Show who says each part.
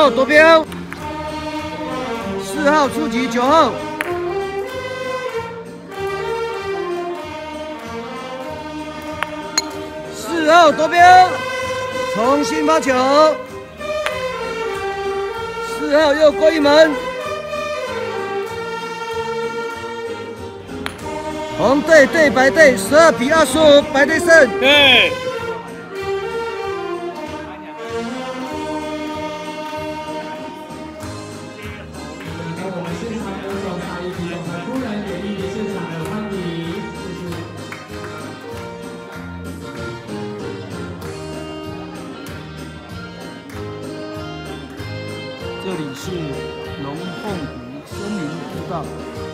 Speaker 1: 号夺标，4号出局，9号。 4号夺标，重新发球。4号又过一门。红队对白队12比25，白队胜。
Speaker 2: 对。
Speaker 3: 我们现场有总裁以及总裁夫人给莅临现场的欢迎，谢谢。
Speaker 1: 这里是龙凤湖森林步道。